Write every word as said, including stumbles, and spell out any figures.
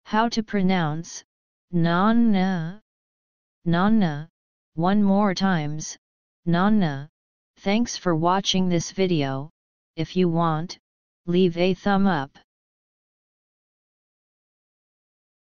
How to pronounce Nonnah. Nonnah. One more times, Nonnah. Thanks for watching this video. If you want, leave a thumb up.